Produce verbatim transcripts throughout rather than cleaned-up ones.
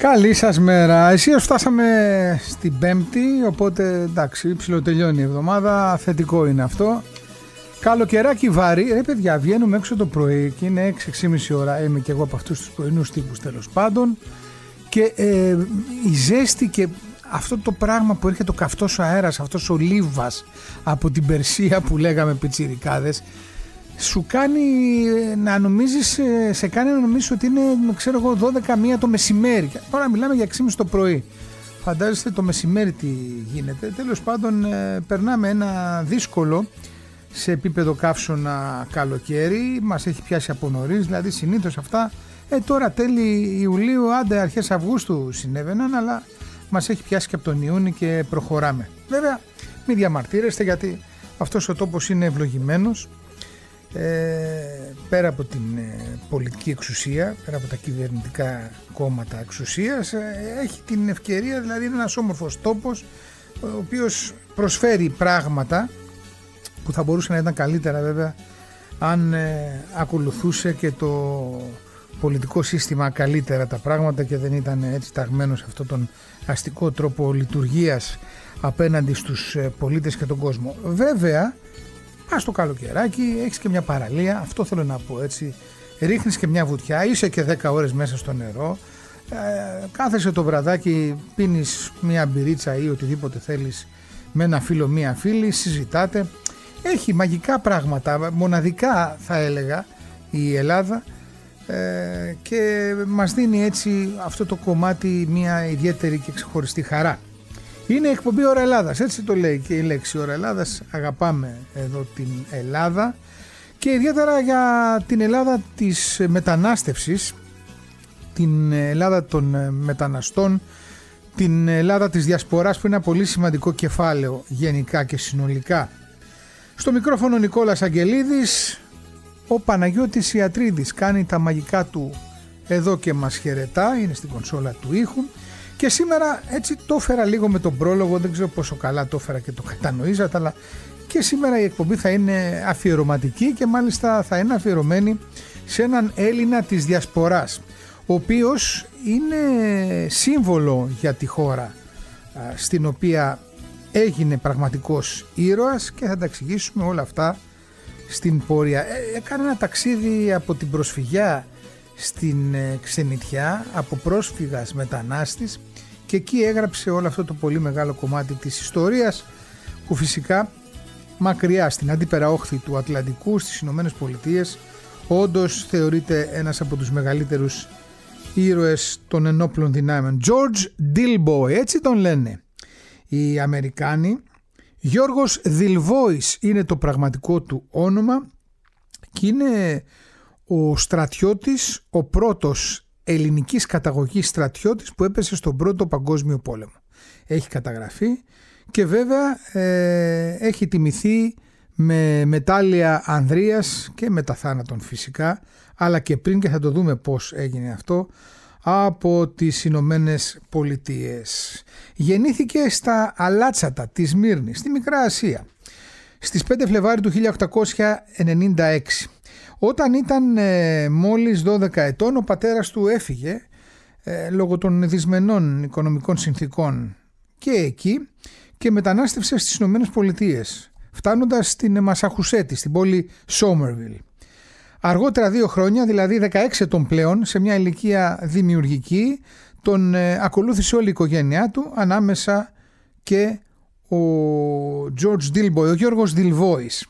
Καλή σας μέρα. Εσείς φτάσαμε στην Πέμπτη, οπότε εντάξει, ψιλοτελειώνει η εβδομάδα, θετικό είναι αυτό. Καλοκαιράκι βάρη, ρε παιδιά, βγαίνουμε έξω το πρωί και είναι έξι έξι και μισή ώρα, είμαι και εγώ από αυτούς τους πρωινούς τύπους τέλος πάντων, και ε, η ζέστη και αυτό το πράγμα που έρχεται ο καυτός αέρας, αυτός ο λίβας από την Περσία που λέγαμε πιτσιρικάδες, σου κάνει να νομίζεις, σε κάνει να νομίζεις ότι είναι, ξέρω εγώ, δώδεκα μία το μεσημέρι. Τώρα μιλάμε για έξι και μισή το πρωί. Φαντάζεστε το μεσημέρι τι γίνεται. Τέλος πάντων, ε, περνάμε ένα δύσκολο σε επίπεδο καύσωνα καλοκαίρι. Μας έχει πιάσει από νωρίς, δηλαδή συνήθως αυτά ε, τώρα τέλη Ιουλίου, άντε αρχές Αυγούστου συνέβαιναν, αλλά μας έχει πιάσει και από τον Ιούνιο και προχωράμε. Βέβαια, μην διαμαρτύρεστε, γιατί αυτός ο τόπος είναι ευλογημένος. Ε, πέρα από την ε, πολιτική εξουσία, πέρα από τα κυβερνητικά κόμματα εξουσίας, ε, έχει την ευκαιρία, δηλαδή είναι ένας όμορφος τόπος, ο οποίος προσφέρει πράγματα που θα μπορούσε να ήταν καλύτερα βέβαια αν ε, ακολουθούσε και το πολιτικό σύστημα καλύτερα τα πράγματα και δεν ήταν έτσι ταγμένο σε αυτόν τον αστικό τρόπο λειτουργίας απέναντι στους ε, πολίτες και τον κόσμο. Βέβαια, πας στο καλοκαιράκι, έχεις και μια παραλία, αυτό θέλω να πω έτσι, ρίχνεις και μια βουτιά, είσαι και δέκα ώρες μέσα στο νερό, ε, κάθεσαι το βραδάκι, πίνεις μια μπυρίτσα ή οτιδήποτε θέλεις με ένα φίλο, μια φίλη, συζητάτε. Έχει μαγικά πράγματα, μοναδικά θα έλεγα η Ελλάδα, ε, και μας δίνει έτσι αυτό το κομμάτι μια ιδιαίτερη και ξεχωριστή χαρά. Είναι εκπομπή Ώρα Ελλάδας, έτσι το λέει και η λέξη Ώρα Ελλάδας. Αγαπάμε εδώ την Ελλάδα και ιδιαίτερα για την Ελλάδα της μετανάστευσης, την Ελλάδα των μεταναστών, την Ελλάδα της διασποράς, που είναι ένα πολύ σημαντικό κεφάλαιο γενικά και συνολικά. Στο μικρόφωνο Νικόλας Αγγελίδης, ο Παναγιώτης Ιατρίδης κάνει τα μαγικά του εδώ και μας χαιρετά, είναι στην κονσόλα του ήχου. Και σήμερα έτσι το έφερα λίγο με τον πρόλογο, δεν ξέρω πόσο καλά το έφερα και το κατανοήσατε, αλλά και σήμερα η εκπομπή θα είναι αφιερωματική και μάλιστα θα είναι αφιερωμένη σε έναν Έλληνα της διασποράς, ο οποίος είναι σύμβολο για τη χώρα στην οποία έγινε πραγματικός ήρωας, και θα τα εξηγήσουμε όλα αυτά στην πορεία. Έκανε ένα ταξίδι από την προσφυγιά στην ξενιτιά, από πρόσφυγας μετανάστης, και εκεί έγραψε όλο αυτό το πολύ μεγάλο κομμάτι της ιστορίας, που φυσικά μακριά στην αντίπερα όχθη του Ατλαντικού στις Ηνωμένες Πολιτείες όντως θεωρείται ένας από τους μεγαλύτερους ήρωες των ενόπλων δυνάμεων. George Dilboy, έτσι τον λένε οι Αμερικάνοι. Γιώργος Δηλβόης είναι το πραγματικό του όνομα και είναι ο στρατιώτης, ο πρώτος ελληνικής καταγωγής στρατιώτης που έπεσε στον Πρώτο Παγκόσμιο Πόλεμο. Έχει καταγραφεί και βέβαια ε, έχει τιμηθεί με μετάλλια Ανδρείας και μετά θάνατον φυσικά, αλλά και πριν, και θα το δούμε πώς έγινε αυτό, από τις Ηνωμένες Πολιτείες. Γεννήθηκε στα Αλάτσατα της Σμύρνης, στη Μικρά Ασία, στις πέντε Φλεβάρι του χίλια οκτακόσια ενενήντα έξι. Όταν ήταν ε, μόλις δώδεκα ετών, ο πατέρας του έφυγε ε, λόγω των δυσμενών οικονομικών συνθήκων και εκεί, και μετανάστευσε στις Ηνωμένες Πολιτείες, φτάνοντας στην Μασαχουσέτη, στην πόλη Σόμερβιλ. Αργότερα δύο χρόνια, δηλαδή δεκαέξι ετών πλέον, σε μια ηλικία δημιουργική, τον ε, ακολούθησε όλη η οικογένειά του, ανάμεσα και ο George Dilboy, ο Γιώργος Δηλβόης.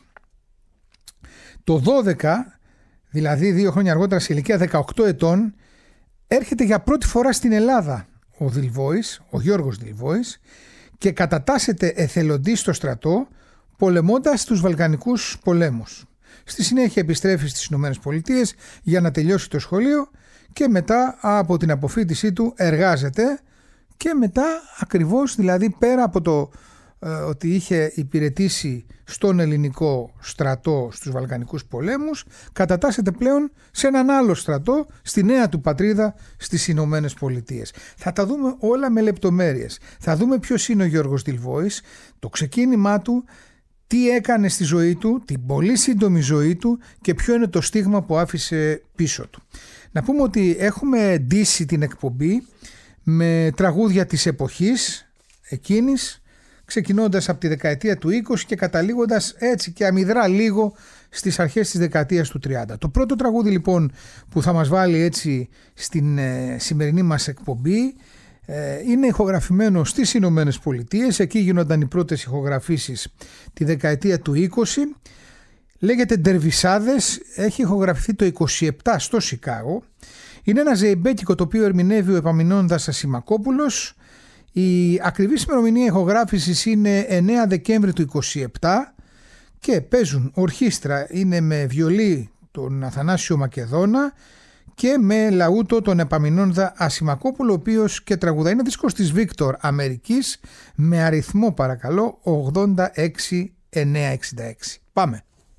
Το δώδεκα, δηλαδή δύο χρόνια αργότερα, σε ηλικία δεκαοκτώ ετών, έρχεται για πρώτη φορά στην Ελλάδα ο Δηλβόης, ο Γιώργος Δηλβόης, και κατατάσσεται εθελοντής στο στρατό, πολεμώντας τους Βαλκανικούς πολέμους. Στη συνέχεια επιστρέφει στις Ηνωμένες Πολιτείες για να τελειώσει το σχολείο και μετά από την αποφοίτησή του εργάζεται, και μετά ακριβώς, δηλαδή πέρα από το ε, ότι είχε υπηρετήσει στον ελληνικό στρατό στους Βαλκανικούς πολέμους, κατατάσσεται πλέον σε έναν άλλο στρατό στη νέα του πατρίδα στις Ηνωμένες Πολιτείες. Θα τα δούμε όλα με λεπτομέρειες. Θα δούμε ποιος είναι ο Γιώργος Δηλβόης, το ξεκίνημά του, τι έκανε στη ζωή του, την πολύ σύντομη ζωή του, και ποιο είναι το στίγμα που άφησε πίσω του. Να πούμε ότι έχουμε ντύσει την εκπομπή με τραγούδια της εποχής εκείνης, ξεκινώντας από τη δεκαετία του είκοσι και καταλήγοντας έτσι και αμυδρά λίγο στις αρχές της δεκαετίας του τριάντα. Το πρώτο τραγούδι λοιπόν που θα μας βάλει έτσι στην ε, σημερινή μας εκπομπή ε, είναι ηχογραφημένο στις Ηνωμένες Πολιτείες. Εκεί γίνονταν οι πρώτες ηχογραφήσεις τη δεκαετία του είκοσι. Λέγεται Ντερβισάδες, έχει ηχογραφηθεί το είκοσι επτά στο Σικάγο. Είναι ένα ζεϊμπέκικο το οποίο ερμηνεύει ο Επαμεινώντας Ασημακόπουλος. Η ακριβής ημερομηνία ηχογράφησης είναι εννέα Δεκέμβρη του είκοσι επτά και παίζουν ορχήστρα, είναι με βιολί τον Αθανάσιο Μακεδόνα και με λαούτο τον Επαμεινώντα Ασημακόπουλο, ο οποίος και τραγουδά. Είναι δίσκος της Βίκτορ Αμερικής με αριθμό παρακαλώ ογδόντα έξι εννιακόσια εξήντα έξι. Πάμε.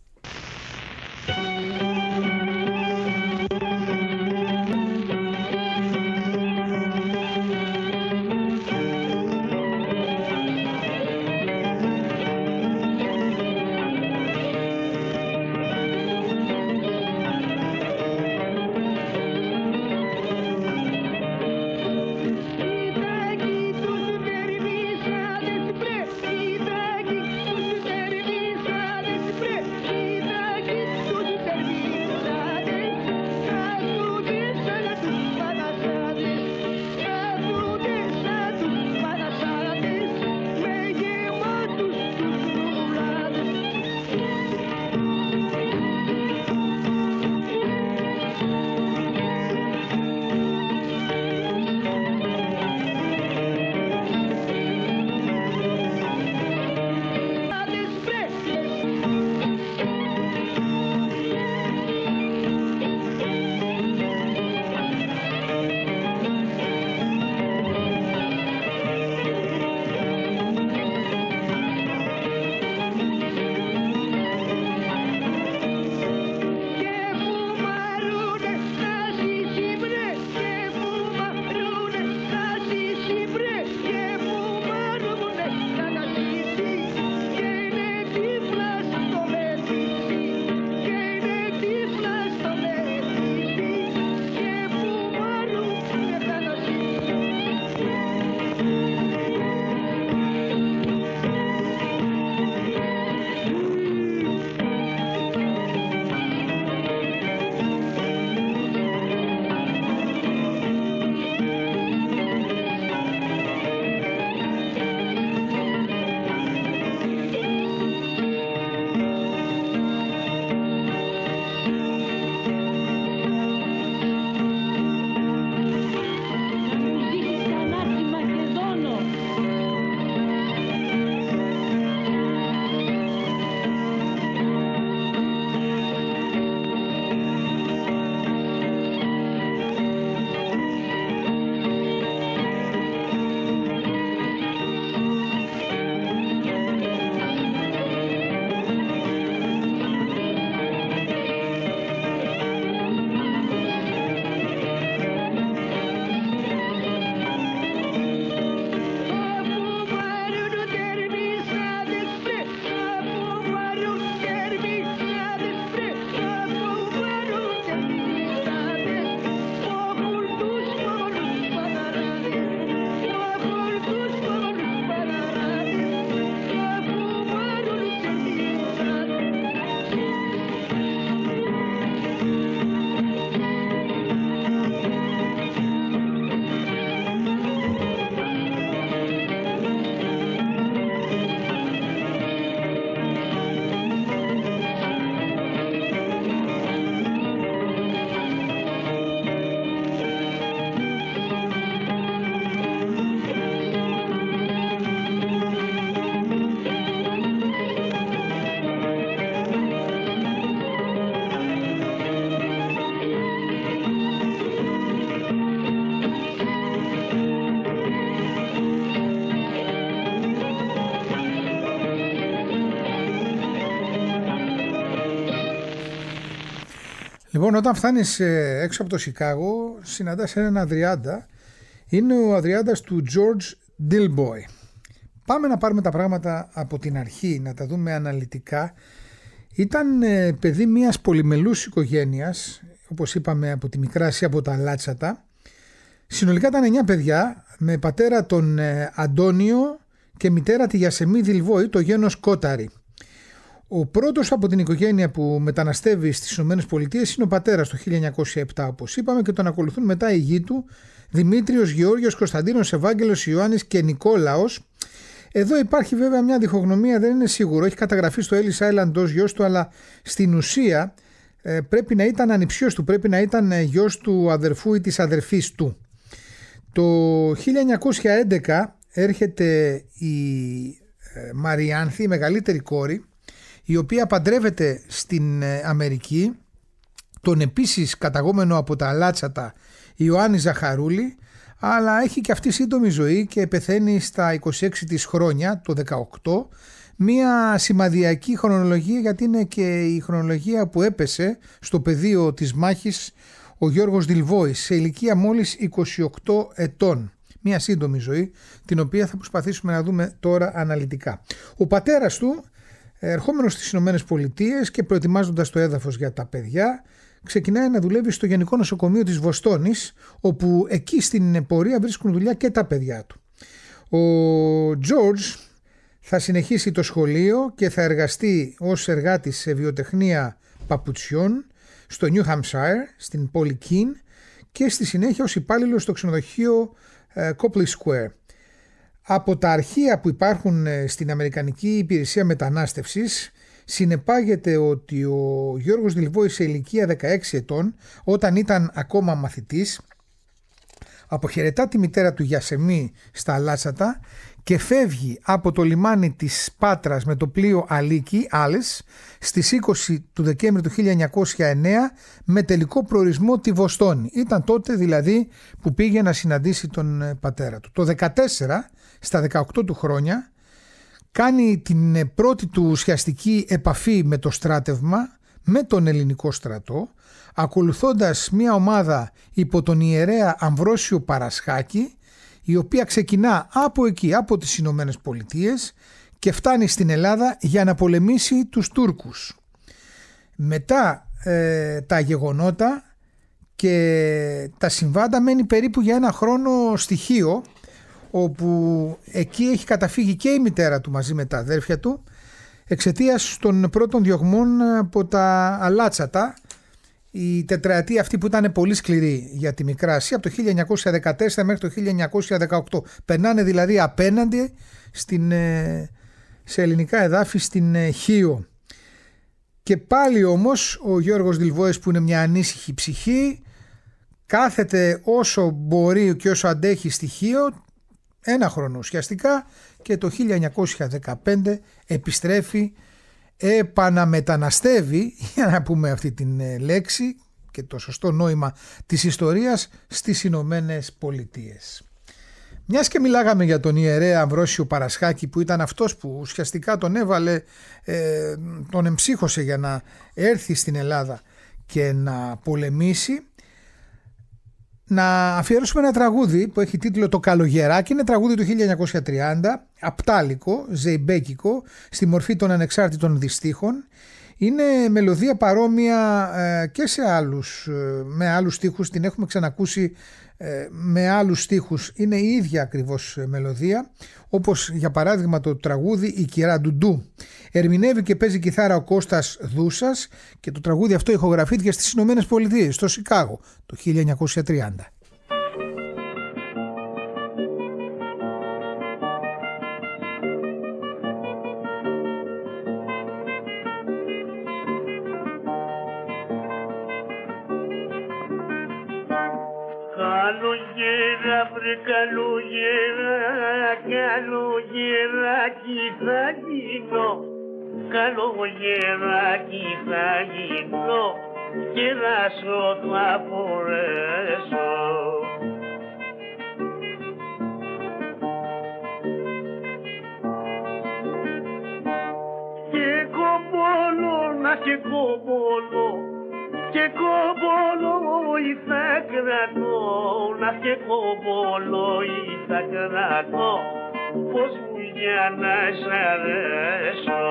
Λοιπόν, όταν φτάνεις έξω από το Σικάγο, συναντάς έναν Αδριάντα. Είναι ο Αδριάντας του George Dilboy. Πάμε να πάρουμε τα πράγματα από την αρχή, να τα δούμε αναλυτικά. Ήταν παιδί μιας πολυμελούς οικογένειας, όπως είπαμε, από τη Μικρά Ασία, από τα Λάτσατα. Συνολικά ήταν εννιά παιδιά, με πατέρα τον ε, Αντώνιο και μητέρα τη Γιασεμί Δηλβόη, το γένος Κόταρη. Ο πρώτος από την οικογένεια που μεταναστεύει στις ΗΠΑ είναι ο πατέρας το χίλια εννιακόσια επτά, όπως είπαμε, και τον ακολουθούν μετά οι γη του Δημήτριος, Γεώργιος, Κωνσταντίνος, Ευάγγελος, Ιωάννης και Νικόλαος. Εδώ υπάρχει βέβαια μια διχογνωμία, δεν είναι σίγουρο. Έχει καταγραφεί στο Ellis Island ως γιος του, αλλά στην ουσία ε, πρέπει να ήταν ανιψιός του, πρέπει να ήταν γιος του αδερφού ή της αδερφής του. Το χίλια εννιακόσια έντεκα έρχεται η ε, Μαριάνθη, η μεγαλύτερη κόρη, η οποία παντρεύεται στην ε, Αμερική τον επίσης καταγόμενο από τα Αλάτσατα Ιωάννη Ζαχαρούλη, αλλά έχει και αυτή σύντομη ζωή και πεθαίνει στα είκοσι έξι της χρόνια, το δεκαοκτώ, μία σημαδιακή χρονολογία, γιατί είναι και η χρονολογία που έπεσε στο πεδίο της μάχης ο Γιώργος Δηλβόης σε ηλικία μόλις είκοσι οκτώ ετών. Μία σύντομη ζωή, την οποία θα προσπαθήσουμε να δούμε τώρα αναλυτικά. Ο πατέρας του, ερχόμενος στις Ηνωμένες Πολιτείες και προετοιμάζοντας το έδαφος για τα παιδιά, ξεκινάει να δουλεύει στο Γενικό Νοσοκομείο της Βοστόνης, όπου εκεί στην πορεία βρίσκουν δουλειά και τα παιδιά του. Ο Τζόρτζ θα συνεχίσει το σχολείο και θα εργαστεί ως εργάτης σε βιοτεχνία παπουτσιών στο New Hampshire, στην πόλη Κιν, και στη συνέχεια ως υπάλληλος στο ξενοδοχείο Copley Square. Από τα αρχεία που υπάρχουν στην Αμερικανική Υπηρεσία Μετανάστευσης συνεπάγεται ότι ο Γιώργος Δηλβόης σε ηλικία δεκαέξι ετών, όταν ήταν ακόμα μαθητής, αποχαιρετά τη μητέρα του Γιασεμί στα Αλάτσατα και φεύγει από το λιμάνι της Πάτρας με το πλοίο Αλίκη, Άλες, στις είκοσι του Δεκέμβρη του χίλια εννιακόσια εννέα, με τελικό προορισμό τη Βοστόνη. Ήταν τότε δηλαδή που πήγε να συναντήσει τον πατέρα του. Το δεκατέσσερα, στα δεκαοκτώ του χρόνια, κάνει την πρώτη του ουσιαστική επαφή με το στράτευμα, με τον ελληνικό στρατό, ακολουθώντας μια ομάδα υπό τον ιερέα Αμβρόσιο Παρασχάκη, η οποία ξεκινά από εκεί, από τις Ηνωμένες Πολιτείες, και φτάνει στην Ελλάδα για να πολεμήσει τους Τούρκους. Μετά ε, τα γεγονότα και τα συμβάντα μένει περίπου για ένα χρόνο στη Χίο, όπου εκεί έχει καταφύγει και η μητέρα του μαζί με τα αδέρφια του, εξαιτίας των πρώτων διωγμών από τα Αλάτσατα, η τετραετία αυτή που ήταν πολύ σκληρή για τη Μικρά Ασία, από το χίλια εννιακόσια δεκατέσσερα μέχρι το χίλια εννιακόσια δεκαοκτώ. Περνάνε δηλαδή απέναντι στην, σε ελληνικά εδάφη στην Χίο. Και πάλι όμως ο Γιώργος Δηλβόης, που είναι μια ανήσυχη ψυχή, κάθεται όσο μπορεί και όσο αντέχει στη Χίο, ένα χρόνο ουσιαστικά, και το χίλια εννιακόσια δεκαπέντε επιστρέφει, επαναμεταναστεύει, για να πούμε αυτή την λέξη και το σωστό νόημα της ιστορίας, στις Ηνωμένες Πολιτείες. Μιας και μιλάγαμε για τον ιερέα Αμβρόσιο Παρασχάκη, που ήταν αυτός που ουσιαστικά τον έβαλε, ε, τον εμψύχωσε για να έρθει στην Ελλάδα και να πολεμήσει, να αφιερώσουμε ένα τραγούδι που έχει τίτλο «Το Καλογεράκι». Είναι τραγούδι του χίλια εννιακόσια τριάντα, απτάλικο, ζεϊμπέκικο, στη μορφή των ανεξάρτητων διστίχων. Είναι μελωδία παρόμοια ε, και σε άλλους, ε, με άλλους στίχους, την έχουμε ξανακούσει ε, με άλλους στίχους. Είναι η ίδια ακριβώς μελωδία, όπως για παράδειγμα το τραγούδι «Η Κυρά Ντουντού». Ερμηνεύει και παίζει κιθάρα ο Κώστας Δούσας και το τραγούδι αυτό ηχογραφήθηκε στις Ηνωμένες Πολιτείες, στο Σικάγο, το χίλια εννιακόσια τριάντα. Καλογέρα, βρε καλογέρα, καλογεράκι θα γίνω, καλογεράκι θα γίνω και να σου το αφορέσω. Και κομπόλο, να και κομπόλο, και κομπόλο θα κρατώ, να και κομπόλο θα κρατώ, πως μου για να σ' αρέσω.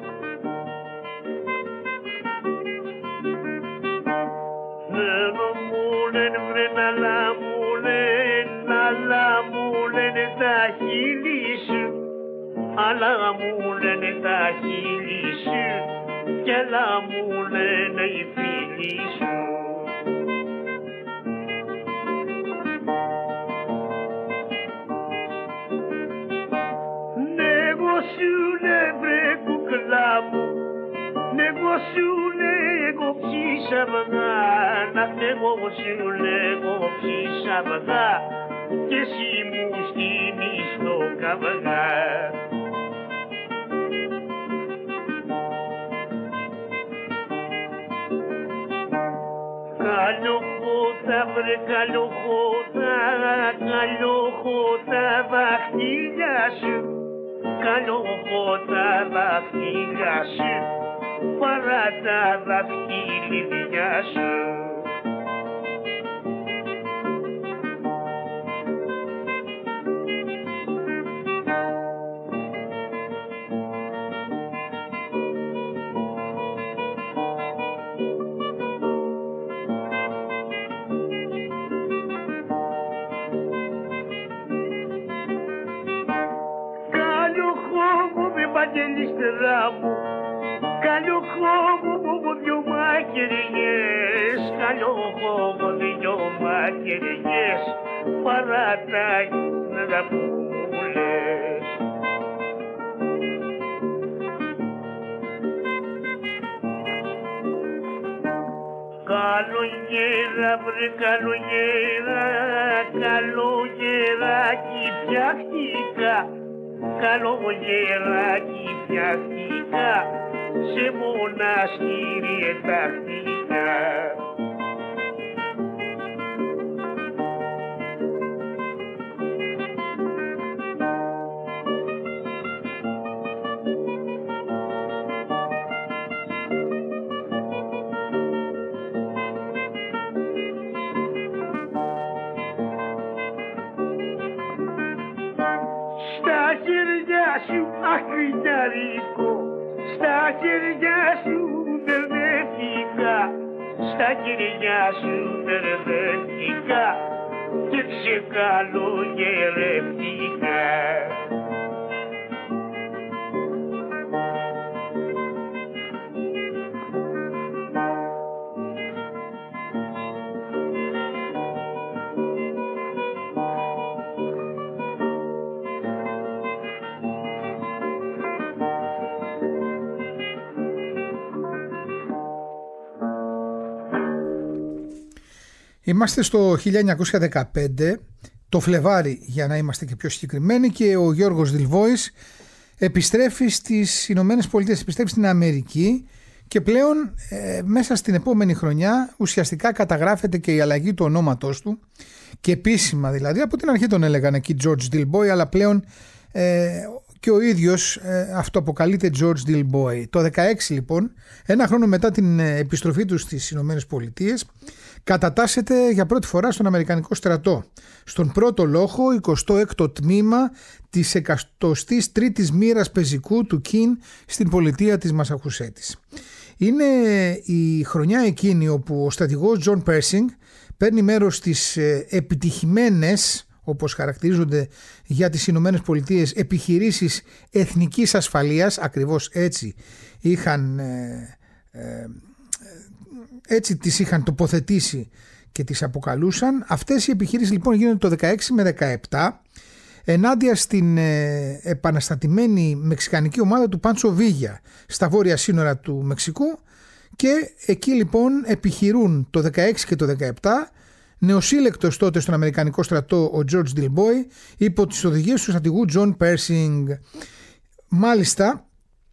Θέλω αλλά μου λένε, αλλά μου λένε τα χείλη σου, αλλά μου λένε τα χείλη σου, κι άλλα μου λένε οι φίλοι σου. Εγώ σου λέ βρε κουκλά μου, εγώ σου λέ εγώ ψήσα αυγά, να εγώ σου λέ εγώ ψήσα αυγά, και εσύ μου στείνεις το καβγά. Καλοχώτα βρε καλοχώτα, καλοχώτα δαχτυλιά σου, καλοχώτα δαχτυλιά σου, παρά τα δαχτυλίδια σου. Βαγγελιστρά μου, καλό χώμο δυο μαχαιριές, καλό χώμο δυο μαχαιριές, παρά τα γυναίκα που μου λες. Καλογέρα βρε καλογέρα, καλογεράκι φτιάχτηκα, καλογεράκι φτιάχτηκα, σε μοναστήρι ετάχτηκα. Ακριταρίκο, στα χέρια σου μπερδεύτηκα, στα χέρια σου μπερδεύτηκα και ξεκαλογερεύτηκα. Είμαστε στο χίλια εννιακόσια δεκαπέντε, το Φλεβάρι για να είμαστε και πιο συγκεκριμένοι, και ο Γιώργος Δηλβόης επιστρέφει στις Ηνωμένες Πολιτείες, επιστρέφει στην Αμερική και πλέον ε, μέσα στην επόμενη χρονιά ουσιαστικά καταγράφεται και η αλλαγή του ονόματός του, και επίσημα δηλαδή, από την αρχή τον έλεγαν εκεί George Dilboy, αλλά πλέον ε, και ο ίδιος ε, αυτοαποκαλείται George Dilboy. Το δεκαέξι λοιπόν, ένα χρόνο μετά την επιστροφή του στις Ηνωμένες Πολιτείες, κατατάσσεται για πρώτη φορά στον Αμερικανικό στρατό, στον πρώτο λόχο, εικοστό έκτο τμήμα της εκατοστής τρίτης μοίρας πεζικού του Κιν στην πολιτεία της Μασαχουσέτης. Είναι η χρονιά εκείνη όπου ο στρατηγός Τζον Πέρσινγκ παίρνει μέρος στις επιτυχημένες, όπως χαρακτηρίζονται για τις Ηνωμένες Πολιτείες, επιχειρήσεις εθνικής ασφαλείας, ακριβώς έτσι είχαν... Ε, ε, έτσι τις είχαν τοποθετήσει και τις αποκαλούσαν. Αυτές οι επιχειρήσεις λοιπόν γίνονται το δεκαέξι με δεκαεπτά ενάντια στην ε, επαναστατημένη μεξικανική ομάδα του Πάντσο Βίγια στα βόρεια σύνορα του Μεξικού, και εκεί λοιπόν επιχειρούν το δεκαέξι και το δεκαεπτά, νεοσύλλεκτος τότε στον Αμερικανικό στρατό ο George Dilboy υπό τις οδηγίες του στρατηγού John Pershing. Μάλιστα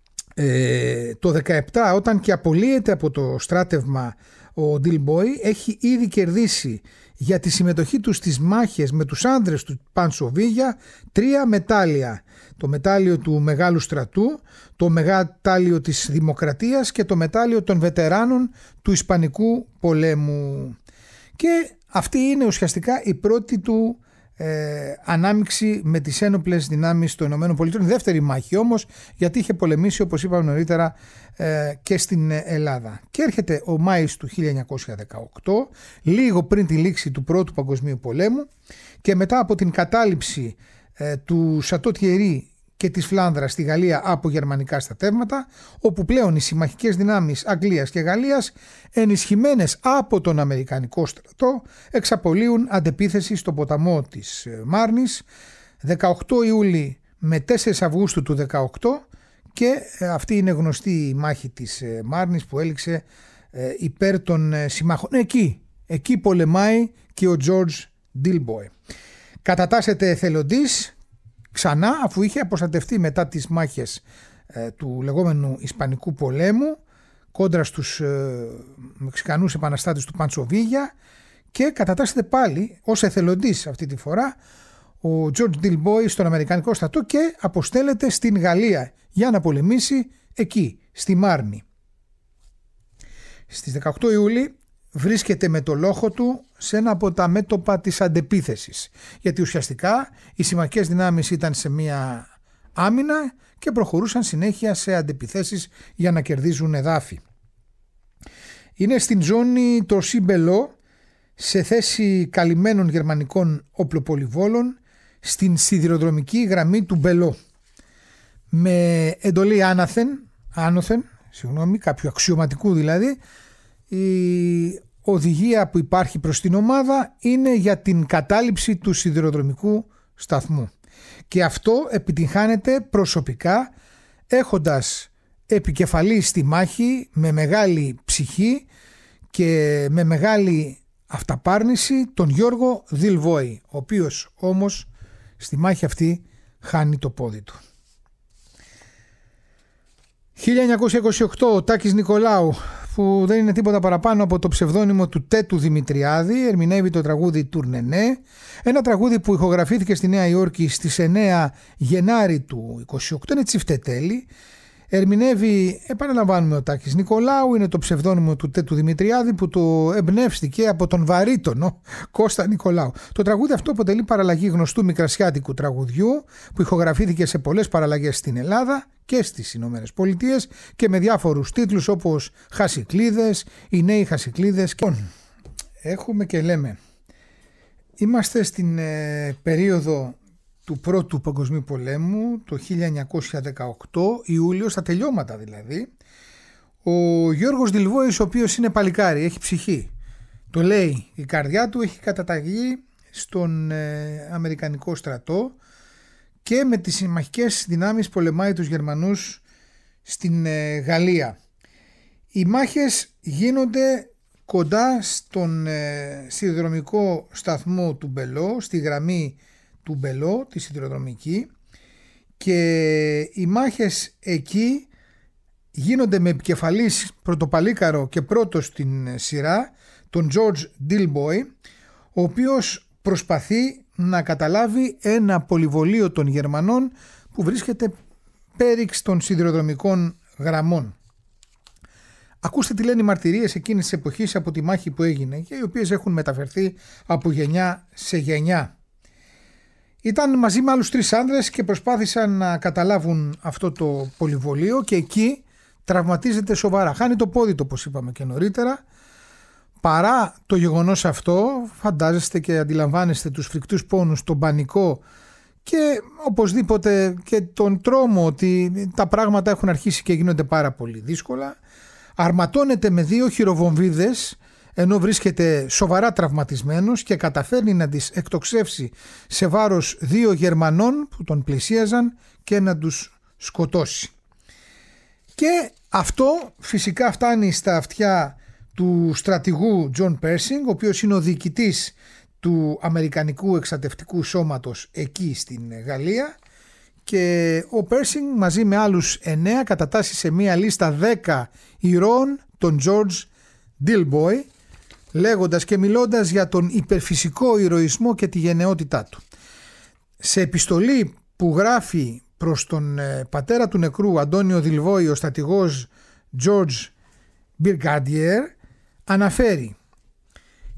Ε, το δεκαεπτά, όταν και απολύεται από το στράτευμα ο Dilboy, έχει ήδη κερδίσει για τη συμμετοχή του στις μάχες με τους άνδρες του Πάντσο Βίγια τρία μετάλλια: το μετάλλιο του Μεγάλου Στρατού, το μετάλλιο της Δημοκρατίας και το μετάλλιο των βετεράνων του Ισπανικού πολέμου. Και αυτή είναι ουσιαστικά η πρώτη του ε, ανάμειξη με τις ένοπλες δυνάμεις των ΗΠΑ. Δεύτερη μάχη όμως, γιατί είχε πολεμήσει, όπως είπαμε νωρίτερα, ε, και στην Ελλάδα. Και έρχεται ο Μάης του χίλια εννιακόσια δεκαοκτώ, λίγο πριν τη λήξη του Πρώτου Παγκοσμίου Πολέμου, και μετά από την κατάληψη ε, του Σατό Τιερί και της Φλάνδρας στη Γαλλία από γερμανικά στρατεύματα, όπου πλέον οι συμμαχικές δυνάμεις Αγγλίας και Γαλλίας, ενισχυμένες από τον Αμερικανικό στρατό, εξαπολύουν αντεπίθεση στο ποταμό της Μάρνης δεκαοκτώ Ιούλη με τέσσερις Αυγούστου του δεκαοκτώ, και αυτή είναι γνωστή η μάχη της Μάρνης που έληξε υπέρ των συμμάχων. Εκεί, εκεί πολεμάει και ο George Dealboy. Κατατάσσεται εθελοντής ξανά, αφού είχε αποστατευτεί μετά τις μάχες ε, του λεγόμενου Ισπανικού πολέμου κόντρα στους ε, Μεξικανούς επαναστάτες του Παντσοβίγια, και κατατάσσεται πάλι ως εθελοντής αυτή τη φορά ο George Dealboy στον Αμερικανικό στρατό και αποστέλλεται στην Γαλλία για να πολεμήσει εκεί, στη Μάρνη. Στις δεκαοκτώ Ιούλη βρίσκεται με το λόχο του σε ένα από τα μέτωπα της αντεπίθεσης, γιατί ουσιαστικά οι συμμαχικές δυνάμεις ήταν σε μια άμυνα και προχωρούσαν συνέχεια σε αντεπιθέσεις για να κερδίζουν εδάφη. Είναι στην ζώνη Τορσί-Μπελό, σε θέση καλυμμένων γερμανικών οπλοπολιβόλων, στην σιδηροδρομική γραμμή του Μπελό, με εντολή άναθεν, άνωθεν, συγγνώμη, κάποιου αξιωματικού δηλαδή. Η οδηγία που υπάρχει προς την ομάδα είναι για την κατάληψη του σιδηροδρομικού σταθμού, και αυτό επιτυγχάνεται προσωπικά, έχοντας επικεφαλή στη μάχη με μεγάλη ψυχή και με μεγάλη αυταπάρνηση τον Γιώργο Δειλβόη, ο οποίος όμως στη μάχη αυτή χάνει το πόδι του. χίλια εννιακόσια είκοσι οκτώ, ο Τάκης Νικολάου, που δεν είναι τίποτα παραπάνω από το ψευδόνυμο του Τέτου Δημητριάδη, ερμηνεύει το τραγούδι Τουρνενέ, ένα τραγούδι που ηχογραφήθηκε στη Νέα Υόρκη στις εννέα Γενάρη του είκοσι οκτώ, είναι τσιφτετέλη. Ερμηνεύει, επαναλαμβάνουμε, ο Τάκης Νικολάου, είναι το ψευδόνυμο του Τέτου Δημητριάδη, που το εμπνεύστηκε από τον βαρύτονο Κώστα Νικολάου. Το τραγούδι αυτό αποτελεί παραλλαγή γνωστού μικρασιάτικου τραγουδιού που ηχογραφήθηκε σε πολλές παραλλαγές στην Ελλάδα και στις Ηνωμένες Πολιτείες και με διάφορους τίτλους όπως Χασικλίδες, οι νέοι Χασικλίδες. Έχουμε και λέμε, είμαστε στην ε, περίοδο του Πρώτου Παγκοσμίου Πολέμου, το χίλια εννιακόσια δεκαοκτώ, Ιούλιο, στα τελειώματα δηλαδή. Ο Γιώργος Δειλβόης, ο οποίος είναι παλικάρι, έχει ψυχή, το λέει, η καρδιά του έχει καταταγεί στον ε, Αμερικανικό στρατό και με τις συμμαχικές δυνάμεις πολεμάει τους Γερμανούς στην ε, Γαλλία. Οι μάχες γίνονται κοντά στον ε, σιδηροδρομικό σταθμό του Μπελό, στη γραμμή του Μπελό, τη σιδηροδρομική, και οι μάχες εκεί γίνονται με επικεφαλής πρωτοπαλίκαρο και πρώτο στην σειρά τον George Dealboy, ο οποίος προσπαθεί να καταλάβει ένα πολυβολείο των Γερμανών που βρίσκεται πέριξ των σιδηροδρομικών γραμμών. Ακούστε τι λένε οι μαρτυρίες εκείνης της εποχής από τη μάχη που έγινε και οι οποίες έχουν μεταφερθεί από γενιά σε γενιά. Ήταν μαζί με άλλους τρεις άνδρες και προσπάθησαν να καταλάβουν αυτό το πολυβολείο, και εκεί τραυματίζεται σοβαρά. Χάνει το πόδι του, όπως είπαμε και νωρίτερα. Παρά το γεγονός αυτό, φαντάζεστε και αντιλαμβάνεστε τους φρικτούς πόνους, τον πανικό και οπωσδήποτε και τον τρόμο ότι τα πράγματα έχουν αρχίσει και γίνονται πάρα πολύ δύσκολα. Αρματώνεται με δύο χειροβομβίδες ενώ βρίσκεται σοβαρά τραυματισμένος και καταφέρνει να τις εκτοξεύσει σε βάρος δύο Γερμανών που τον πλησίαζαν και να τους σκοτώσει. Και αυτό φυσικά φτάνει στα αυτιά του στρατηγού John Pershing, ο οποίος είναι ο διοικητής του Αμερικανικού Εξατευτικού Σώματος εκεί στην Γαλλία, και ο Pershing μαζί με άλλους εννέα κατατάσσει σε μία λίστα δέκα ηρώων τον George Dealboy, λέγοντας και μιλώντας για τον υπερφυσικό ηρωισμό και τη γενναιότητά του. Σε επιστολή που γράφει προς τον πατέρα του νεκρού Αντώνιο Δειλβόη, ο στρατηγός George Brigadier αναφέρει: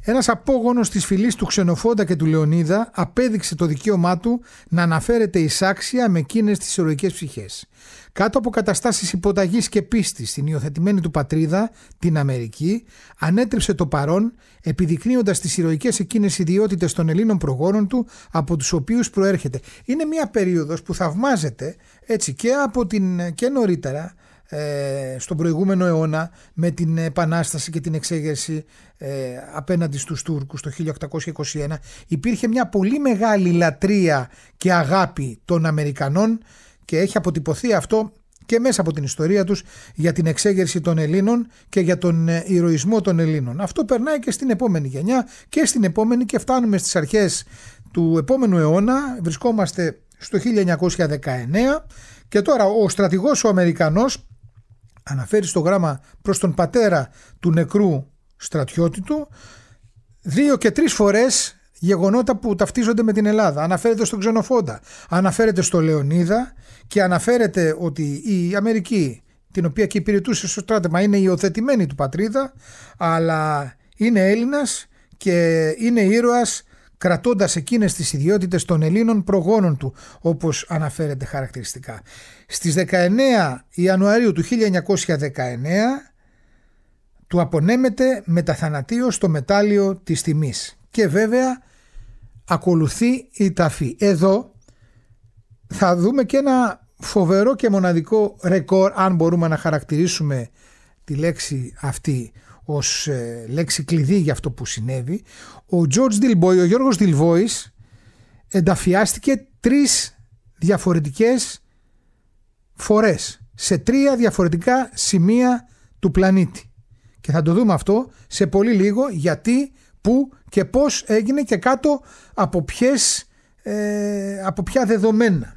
Ένας απόγονος της φυλής του Ξενοφόντα και του Λεωνίδα απέδειξε το δικαίωμά του να αναφέρεται εισάξια με εκείνες τις ηρωικές ψυχές. Κάτω από καταστάσεις υποταγής και πίστης στην υιοθετημένη του πατρίδα, την Αμερική, ανέτρεψε το παρόν, επιδεικνύοντας τις ηρωικές εκείνες ιδιότητες των Ελλήνων προγόνων του, από τους οποίους προέρχεται. Είναι μια περίοδος που θαυμάζεται έτσι και από την και νωρίτερα, ε, στον προηγούμενο αιώνα, με την Επανάσταση και την εξέγερση ε, απέναντι στους Τούρκους το χίλια οκτακόσια είκοσι ένα. Υπήρχε μια πολύ μεγάλη λατρεία και αγάπη των Αμερικανών και έχει αποτυπωθεί αυτό και μέσα από την ιστορία τους για την εξέγερση των Ελλήνων και για τον ηρωισμό των Ελλήνων. Αυτό περνάει και στην επόμενη γενιά και στην επόμενη, και φτάνουμε στις αρχές του επόμενου αιώνα. Βρισκόμαστε στο χίλια εννιακόσια δεκαεννέα και τώρα ο στρατηγός ο Αμερικανός αναφέρει στο γράμμα προς τον πατέρα του νεκρού στρατιώτη του δύο και τρεις φορές γεγονότα που ταυτίζονται με την Ελλάδα. Αναφέρεται στον Ξενοφόντα, αναφέρεται στο Λεωνίδα και αναφέρεται ότι η Αμερική, την οποία και υπηρετούσε στο στράτευμα, είναι υιοθετημένη του πατρίδα, αλλά είναι Έλληνας και είναι ήρωας, κρατώντας εκείνες τις ιδιότητες των Ελλήνων προγόνων του, όπως αναφέρεται χαρακτηριστικά. Στις δεκαεννέα Ιανουαρίου του χίλια εννιακόσια δεκαεννέα του απονέμεται μεταθανατίως το μετάλλιο της τιμής και βέβαια ακολουθεί η ταφή. Εδώ θα δούμε και ένα φοβερό και μοναδικό ρεκόρ, αν μπορούμε να χαρακτηρίσουμε τη λέξη αυτή ως ε, λέξη κλειδί για αυτό που συνέβη. Ο George Dilboy, ο Γιώργος Δηλβόης, ενταφιάστηκε τρεις διαφορετικές φορές σε τρία διαφορετικά σημεία του πλανήτη. Και θα το δούμε αυτό σε πολύ λίγο, γιατί, πού και πώς έγινε και κάτω από, ποιες, ε, από ποια δεδομένα.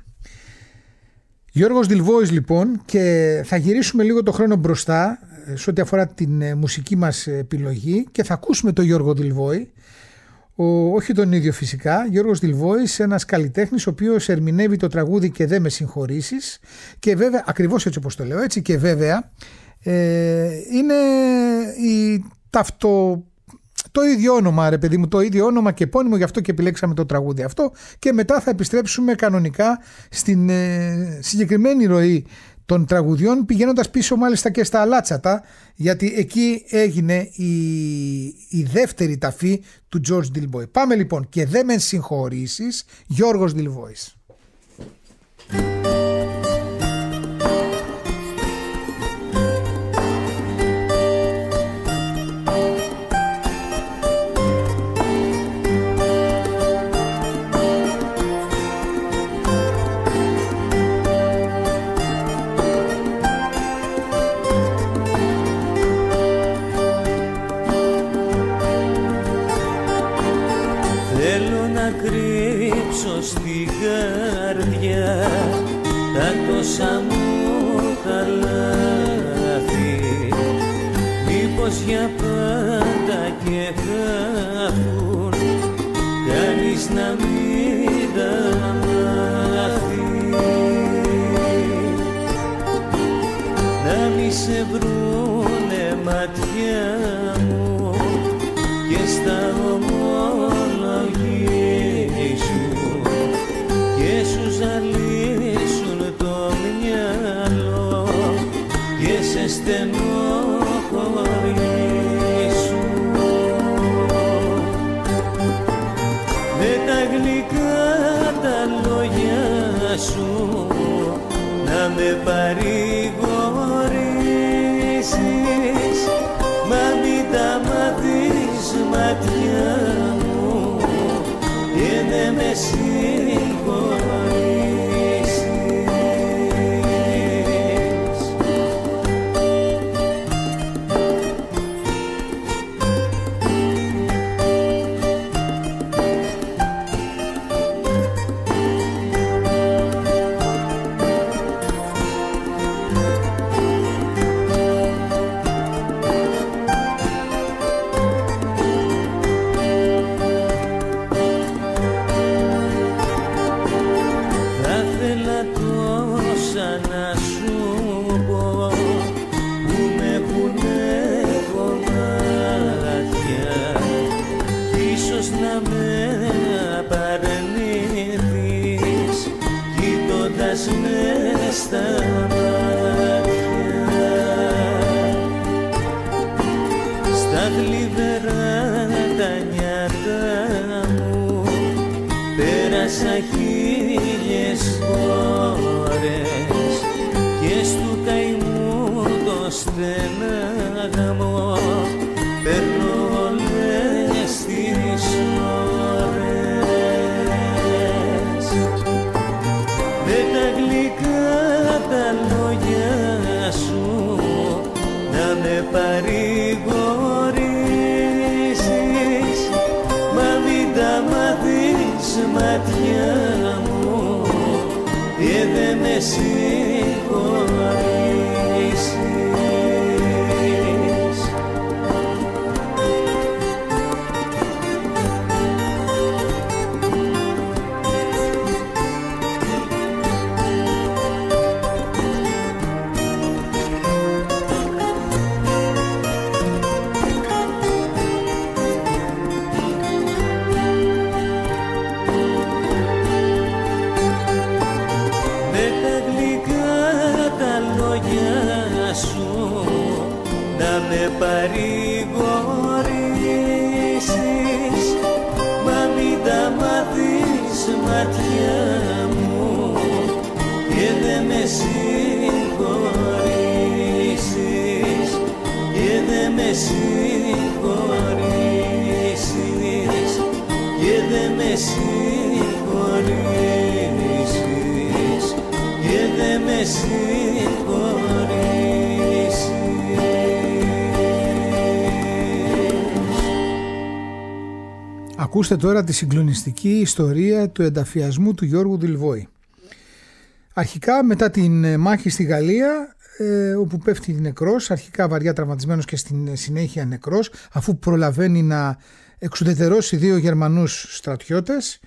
Γιώργος Δηλβόης λοιπόν, και θα γυρίσουμε λίγο το χρόνο μπροστά σε ό,τι αφορά την ε, μουσική μας επιλογή και θα ακούσουμε τον Γιώργο Δηλβόη, ο, όχι τον ίδιο φυσικά. Γιώργος Δηλβόης, ένας καλλιτέχνης ο οποίος ερμηνεύει το τραγούδι «Και δε με συγχωρήσεις», και βέβαια, ακριβώς έτσι όπως το λέω έτσι, και βέβαια ε, είναι η ταυτο... το ίδιο όνομα, ρε παιδί μου, το ίδιο όνομα και επώνυμο, γι' αυτό και επιλέξαμε το τραγούδι αυτό, και μετά θα επιστρέψουμε κανονικά στην ε, συγκεκριμένη ροή των τραγουδιών, πηγαίνοντας πίσω μάλιστα και στα Αλάτσατα, γιατί εκεί έγινε η, η δεύτερη ταφή του George Dilboy. Πάμε λοιπόν, «Και δε με συγχωρήσεις», Γιώργος Δηλβόης. Στην καρδιά τα τόσα μου τα λάθη, μήπως για πάντα και χαθούν, κανείς να μην τα μάθει, να μη σε βρούνε ματιά μου και στα ομολογία και σου ζαλίσουν το μυαλό και σε στενοχωρήσουν. Με τα γλυκά τα λόγια σου να με παρηγορήσεις, μα μην τα μάθεις ματιά μου και δεν με συγχωρήσεις. στα μάτια, στα θλιβερά τα νιάτα μου πέρασα χίλιες φορές και στου καημού το στενάγαμο παίρνω όλες τις ώρες. Με τα γλυκά τα λόγια σου να με παρηγορήσεις, μα μην τα μάθεις ματιά μου και δε με συγχωρήσεις. Με παρηγορήσεις, μα μην τα μάθεις ματιά μου και δε με συγχωρήσεις, και δε με συγχωρήσεις, και δε με συγχωρήσεις, και δε με συγχωρήσεις. Ακούστε τώρα τη συγκλονιστική ιστορία του ενταφιασμού του Γιώργου Δηλβόη. Αρχικά μετά την μάχη στη Γαλλία, ε, όπου πέφτει νεκρός, αρχικά βαριά τραυματισμένος και στην συνέχεια νεκρός, αφού προλαβαίνει να εξουδετερώσει δύο Γερμανούς στρατιώτες,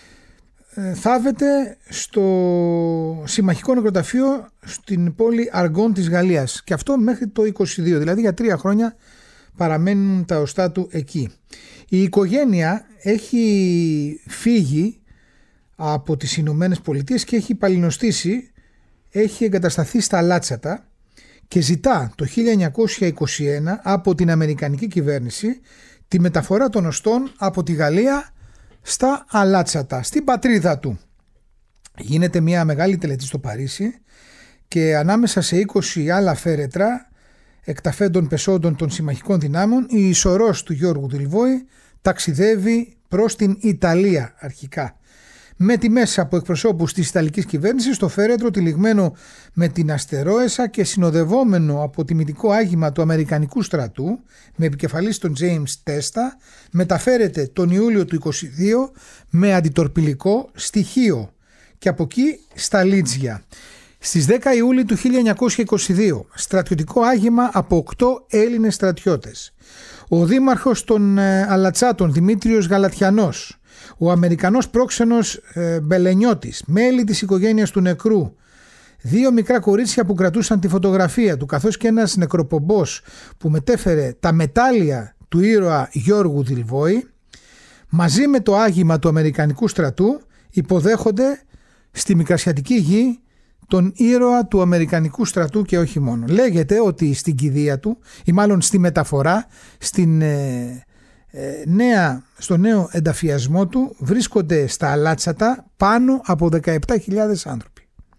ε, θάβεται στο συμμαχικό νεκροταφείο στην πόλη Αργών της Γαλλίας, και αυτό μέχρι το είκοσι δύο, δηλαδή για τρία χρόνια παραμένουν τα οστά του εκεί. Η οικογένεια έχει φύγει από τις Ηνωμένες Πολιτείες και έχει παλινοστήσει, έχει εγκατασταθεί στα Αλάτσατα και ζητά το χίλια εννιακόσια είκοσι ένα από την Αμερικανική κυβέρνηση τη μεταφορά των οστών από τη Γαλλία στα Αλάτσατα, στην πατρίδα του. Γίνεται μια μεγάλη τελετή στο Παρίσι και ανάμεσα σε είκοσι άλλα φέρετρα εκταφέντων πεσόντων των συμμαχικών δυνάμεων, η ισορρός του Γιώργου Δηλβόη ταξιδεύει προς την Ιταλία αρχικά, με τη μέσα από εκπροσώπους της Ιταλικής κυβέρνησης, το φέρετρο τυλιγμένο με την αστερόεσα και συνοδευόμενο από τιμητικό άγημα του Αμερικανικού στρατού με επικεφαλής τον James Τέστα, μεταφέρεται τον Ιούλιο του είκοσι δύο με αντιτορπιλικό στοιχείο και από εκεί στα Λίτζια. Στις δέκα Ιουλίου του χίλια εννιακόσια είκοσι δύο, στρατιωτικό άγημα από οκτώ Έλληνες στρατιώτες. Ο δήμαρχος των Αλατσάτων Δημήτριος Γαλατιανός, ο Αμερικανός πρόξενος ε, Μπελενιώτης, μέλη της οικογένειας του νεκρού, δύο μικρά κορίτσια που κρατούσαν τη φωτογραφία του, καθώς και ένας νεκροπομπός που μετέφερε τα μετάλλια του ήρωα Γιώργου Δηλβόη, μαζί με το άγημα του Αμερικανικού στρατού υποδέχονται στη Μικρασιατική γη τον ήρωα του Αμερικανικού στρατού και όχι μόνο. Λέγεται ότι στην κηδεία του, ή μάλλον στη μεταφορά, στην, ε, ε, νέα, στο νέο ενταφιασμό του, βρίσκονται στα Αλάτσατα πάνω από δεκαεπτά χιλιάδες άνθρωποι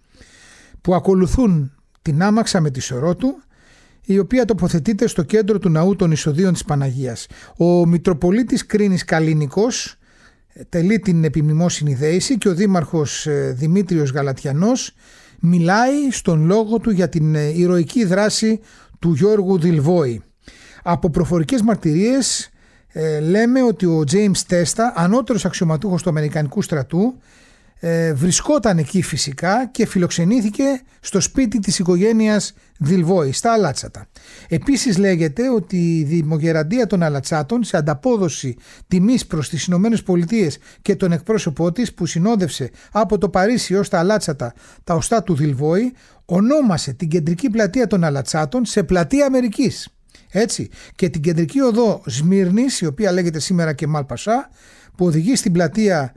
που ακολουθούν την άμαξα με τη σωρό του, η οποία τοποθετείται στο κέντρο του ναού των Εισοδίων της Παναγίας. Ο Μητροπολίτης Κρίνης Καλίνικος τελεί την επιμνημόσυνη δέηση και ο δήμαρχος Δημήτριος Γαλατιανός μιλάει στον λόγο του για την ηρωική δράση του Γιώργου Δηλβόη. Από προφορικές μαρτυρίες ε, λέμε ότι ο James Τέστα, ανώτερος αξιωματούχος του Αμερικανικού στρατού, ε, βρισκόταν εκεί φυσικά και φιλοξενήθηκε στο σπίτι της οικογένειας Δηλβόη στα Αλάτσατα. Επίσης λέγεται ότι η Δημογεραντία των Αλατσάτων, σε ανταπόδοση τιμής προς τις Ηνωμένες Πολιτείες και τον εκπρόσωπό της που συνόδευσε από το Παρίσι ως τα Αλάτσατα τα οστά του Δηλβόη, ονόμασε την κεντρική πλατεία των Αλατσάτων σε πλατεία Αμερικής. Έτσι, και την κεντρική οδό Σμύρνης, η οποία λέγεται σήμερα και Μαλπασά, που οδηγεί στην πλατεία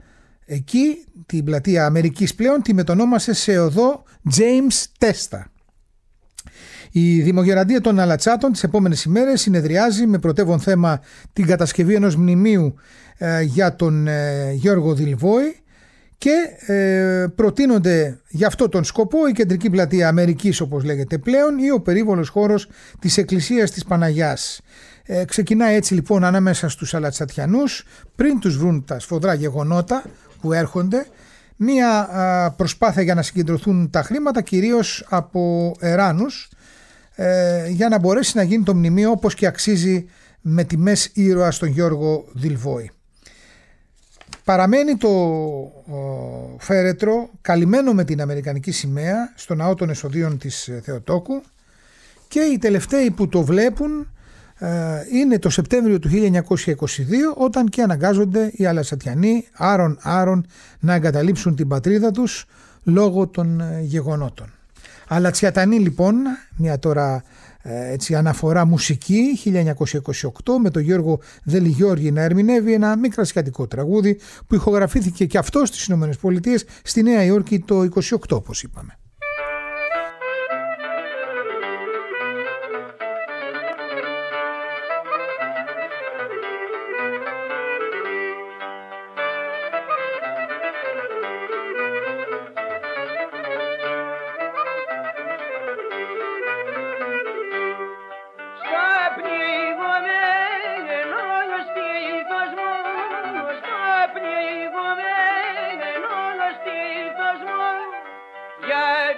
Εκεί την πλατεία Αμερικής πλέον τη μετονόμασε σε οδό James Testa. Η Δημογεραντία των Αλατσάτων τις επόμενες ημέρες συνεδριάζει με πρωτεύον θέμα την κατασκευή ενός μνημείου ε, για τον ε, Γιώργο Δηλβόη και ε, προτείνονται για αυτό τον σκοπό η κεντρική πλατεία Αμερικής, όπως λέγεται πλέον, ή ο περίβολος χώρος της Εκκλησίας της Παναγιάς. Ε, ξεκινάει έτσι λοιπόν ανάμεσα στους Αλατσατιανούς, πριν τους βρουν τα σφοδρά γεγονότα που έρχονται, μία α, προσπάθεια για να συγκεντρωθούν τα χρήματα, κυρίως από Εράνους, ε, για να μπορέσει να γίνει το μνημείο όπως και αξίζει με τιμές ήρωα στον Γιώργο Δηλβόη. Παραμένει το ο, φέρετρο καλυμμένο με την αμερικανική σημαία στο ναό των Εσοδίων της Θεοτόκου και οι τελευταίοι που το βλέπουν ε, είναι το Σεπτέμβριο του χίλια εννιακόσια είκοσι δύο, όταν και αναγκάζονται οι Αλατσατιανοί άρον άρον να εγκαταλείψουν την πατρίδα τους λόγω των ε, γεγονότων. Αλατσιατανοί λοιπόν, μια τώρα ε, έτσι, αναφορά μουσική, χίλια εννιακόσια είκοσι οκτώ, με τον Γιώργο Δελιγιώργη να ερμηνεύει ένα μικρασιατικό τραγούδι που ηχογραφήθηκε και αυτό στις ΗΠΑ στη Νέα Υόρκη το είκοσι οκτώ, όπως είπαμε. Yeah.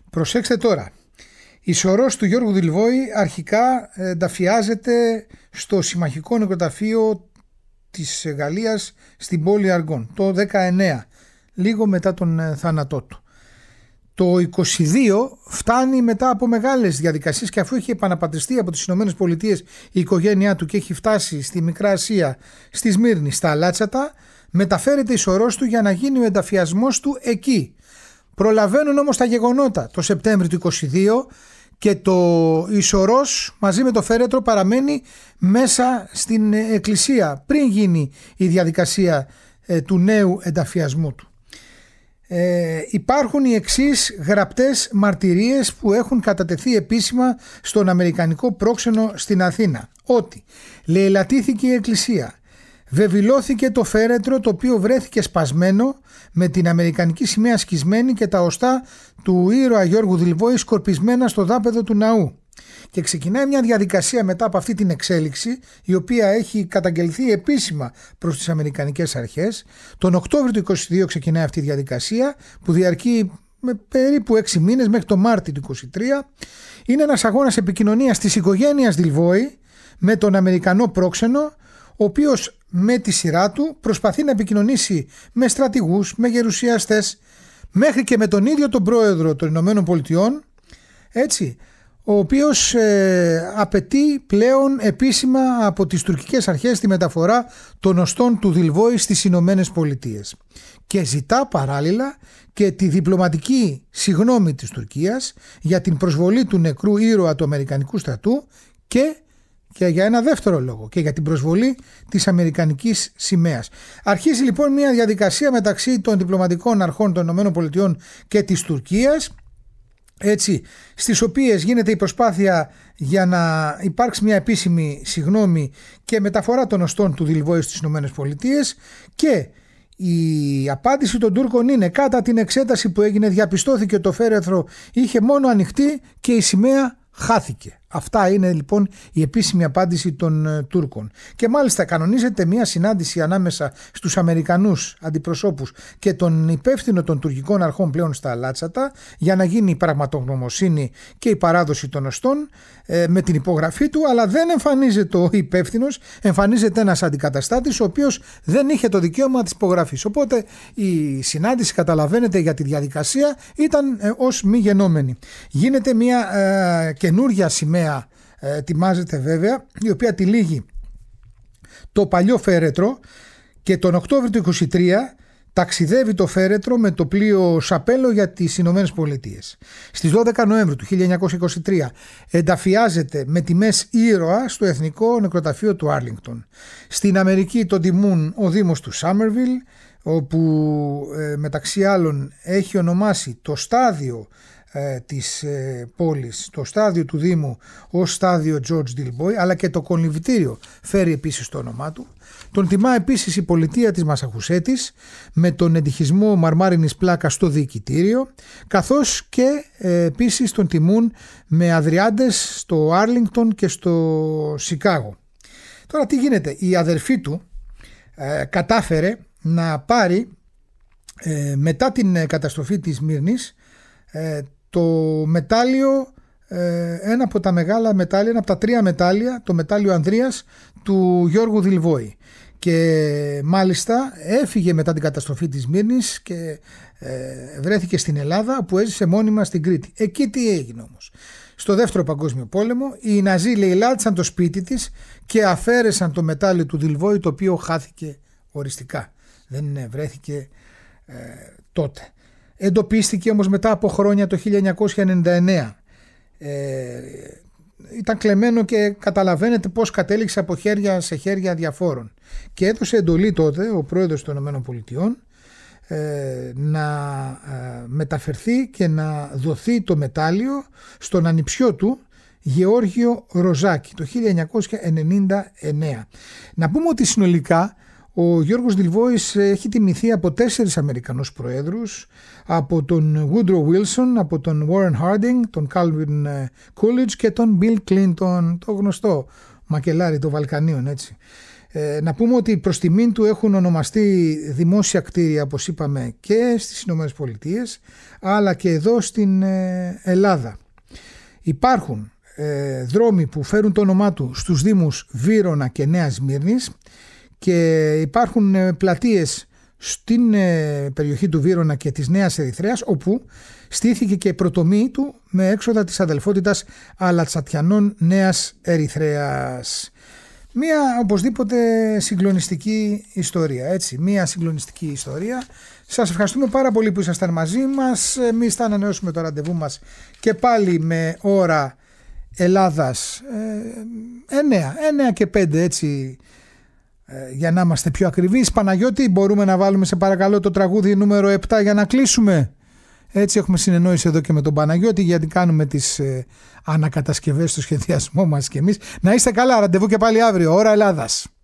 Προσέξτε τώρα. Η σωρός του Γιώργου Δηλβόη αρχικά ενταφιάζεται στο συμμαχικό νεκροταφείο της Γαλλίας στην πόλη Αργών το δεκαεννέα, λίγο μετά τον θάνατό του. Το είκοσι δύο φτάνει μετά από μεγάλες διαδικασίες και αφού έχει επαναπατριστεί από τις Ηνωμένες Πολιτείες η οικογένειά του και έχει φτάσει στη Μικρά Ασία, στη Σμύρνη, στα Αλάτσατα, μεταφέρεται η σωρός του για να γίνει ο ενταφιασμός του εκεί. Προλαβαίνουν όμως τα γεγονότα το Σεπτέμβριο του είκοσι δύο και το η σωρός μαζί με το φέρετρο παραμένει μέσα στην εκκλησία πριν γίνει η διαδικασία ε, του νέου ενταφιασμού του. Ε, υπάρχουν οι εξής γραπτές μαρτυρίες που έχουν κατατεθεί επίσημα στον Αμερικανικό πρόξενο στην Αθήνα, ότι λαιλατήθηκε η εκκλησία, βεβηλώθηκε το φέρετρο το οποίο βρέθηκε σπασμένο με την αμερικανική σημαία σκισμένη και τα οστά του ήρωα Γιώργου Δηλβόη σκορπισμένα στο δάπεδο του ναού. Και ξεκινάει μια διαδικασία μετά από αυτή την εξέλιξη, η οποία έχει καταγγελθεί επίσημα προς τις αμερικανικές αρχές. Τον Οκτώβριο του είκοσι δύο ξεκινάει αυτή η διαδικασία που διαρκεί με περίπου έξι μήνες μέχρι το Μάρτιο του είκοσι τρία. Είναι ένας αγώνας επικοινωνίας της οικογένειας Δηλβόη με τον Αμερικανό πρόξενο, ο οποίος με τη σειρά του προσπαθεί να επικοινωνήσει με στρατηγούς, με γερουσιαστές, μέχρι και με τον ίδιο τον πρόεδρο των Ηνωμένων Πολιτειών, έτσι, ο οποίος ε, απαιτεί πλέον επίσημα από τις τουρκικές αρχές τη μεταφορά των οστών του Δηλβόη στις Ηνωμένες Πολιτείες και ζητά παράλληλα και τη διπλωματική συγγνώμη της Τουρκίας για την προσβολή του νεκρού ήρωα του Αμερικανικού στρατού και, και για ένα δεύτερο λόγο και για την προσβολή της Αμερικανικής σημαίας. Αρχίζει λοιπόν μια διαδικασία μεταξύ των διπλωματικών αρχών των Ηνωμένων Πολιτειών και της Τουρκίας, έτσι, στις οποίες γίνεται η προσπάθεια για να υπάρξει μια επίσημη συγγνώμη και μεταφορά των οστών του Δηλβόη στις Ηνωμένες Πολιτείες, και η απάντηση των Τούρκων είναι: κατά την εξέταση που έγινε διαπιστώθηκε ότι το φέρετρο είχε μόνο ανοιχτή και η σημαία χάθηκε. Αυτά είναι λοιπόν η επίσημη απάντηση των uh, Τούρκων. Και μάλιστα κανονίζεται μια συνάντηση ανάμεσα στους Αμερικανούς αντιπροσώπους και τον υπεύθυνο των τουρκικών αρχών πλέον στα Αλάτσατα για να γίνει η πραγματογνωμοσύνη και η παράδοση των οστών ε, με την υπογραφή του, αλλά δεν εμφανίζεται ο υπεύθυνος, εμφανίζεται ένας αντικαταστάτης ο οποίος δεν είχε το δικαίωμα της υπογραφής. Οπότε η συνάντηση, καταλαβαίνετε, για τη διαδικασία ήταν ε, ως μη γενόμενη. Γίνεται μια ε, καινούρια σημαία, ετοιμάζεται βέβαια, η οποία τυλίγει το παλιό φέρετρο, και τον Οκτώβριο του είκοσι τρία ταξιδεύει το φέρετρο με το πλοίο Σαπέλο για τις Ηνωμένες Πολιτείες. Στις δώδεκα Νοέμβρη του χίλια εννιακόσια είκοσι τρία ενταφιάζεται με τιμές ήρωα στο Εθνικό Νεκροταφείο του Άρλιγκτον. Στην Αμερική τον τιμούν ο Δήμος του Σάμερβιλ, όπου ε, μεταξύ άλλων έχει ονομάσει το στάδιο ε, της ε, πόλης, το στάδιο του Δήμου ως στάδιο George Δηλβόη, αλλά και το κολυμβητήριο φέρει επίσης το όνομά του. Τον τιμά επίσης η πολιτεία της Μασαχουσέτης με τον εντυχισμό μαρμάρινης πλάκας στο διοικητήριο, καθώς και ε, επίσης τον τιμούν με αδριάντες στο Άρλιγκτον και στο Σικάγο. Τώρα τι γίνεται? Η αδερφή του ε, κατάφερε να πάρει ε, μετά την καταστροφή της Σμύρνης ε, το μετάλλιο, ε, ένα από τα μεγάλα μετάλλια, ένα από τα τρία μετάλλια, το μετάλλιο Ανδρείας του Γιώργου Δηλβόη, και μάλιστα έφυγε μετά την καταστροφή της Σμύρνης και ε, βρέθηκε στην Ελλάδα, που έζησε μόνιμα στην Κρήτη. Εκεί τι έγινε όμως? Στο δεύτερο παγκόσμιο πόλεμο οι Ναζί λαιλάτισαν το σπίτι της και αφαίρεσαν το μετάλλιο του Δηλβόη, το οποίο χάθηκε οριστικά, δεν βρέθηκε ε, τότε. Εντοπίστηκε όμως μετά από χρόνια το χίλια εννιακόσια ενενήντα εννέα. Ε, ήταν κλεμμένο και καταλαβαίνετε πώς κατέληξε από χέρια σε χέρια διαφόρων, και έδωσε εντολή τότε ο πρόεδρος των ΗΠΑ ε, να ε, μεταφερθεί και να δοθεί το μετάλλιο στον ανιψιό του Γεώργιο Ροζάκη το χίλια εννιακόσια ενενήντα εννέα. Να πούμε ότι συνολικά ο Γιώργος Δηλβόης έχει τιμηθεί από τέσσερις Αμερικανούς προέδρους, από τον Woodrow Wilson, από τον Warren Harding, τον Calvin Coolidge και τον Bill Clinton, το γνωστό μακελάρι των Βαλκανίων, έτσι. Ε, να πούμε ότι προς τιμήν του έχουν ονομαστεί δημόσια κτίρια, όπως είπαμε, και στις Ηνωμένες Πολιτείες, αλλά και εδώ στην ε, Ελλάδα. Υπάρχουν ε, δρόμοι που φέρουν το όνομά του στους δήμους Βύρωνα και Νέας Σμύρνης και υπάρχουν ε, πλατείες στην ε, περιοχή του Βύρωνα και της Νέας Ερυθρέας, όπου στήθηκε και η πρωτομοίη του με έξοδα της αδελφότητας Αλατσατιανών Νέας Ερυθρέας. Μία οπωσδήποτε συγκλονιστική ιστορία, έτσι, μία συγκλονιστική ιστορία. Σας ευχαριστούμε πάρα πολύ που ήσασταν μαζί μας. Εμείς θα ανανεώσουμε το ραντεβού μας και πάλι με ώρα Ελλάδας εννέα, εννέα και πέντε, έτσι, για να είμαστε πιο ακριβείς. Παναγιώτη, μπορούμε να βάλουμε σε παρακαλώ το τραγούδι νούμερο επτά για να κλείσουμε? Έτσι έχουμε συνεννόηση εδώ και με τον Παναγιώτη, γιατί κάνουμε τις ε, ανακατασκευές στο σχεδιασμό μας και εμείς. Να είστε καλά, ραντεβού και πάλι αύριο, ώρα Ελλάδας.